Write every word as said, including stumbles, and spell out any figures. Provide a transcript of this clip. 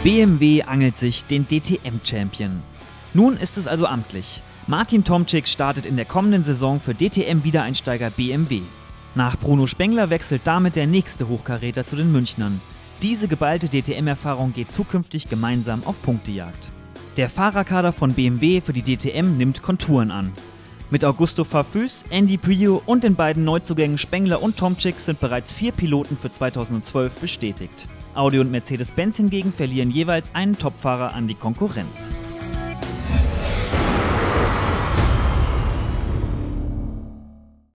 B M W angelt sich den D T M-Champion. Nun ist es also amtlich. Martin Tomczyk startet in der kommenden Saison für D T M-Wiedereinsteiger B M W. Nach Bruno Spengler wechselt damit der nächste Hochkaräter zu den Münchnern. Diese geballte D T M-Erfahrung geht zukünftig gemeinsam auf Punktejagd. Der Fahrerkader von B M W für die D T M nimmt Konturen an. Mit Augusto Farfus, Andy Priaulx und den beiden Neuzugängen Spengler und Tomczyk sind bereits vier Piloten für zweitausendzwölf bestätigt. Audi und Mercedes-Benz hingegen verlieren jeweils einen Topfahrer an die Konkurrenz.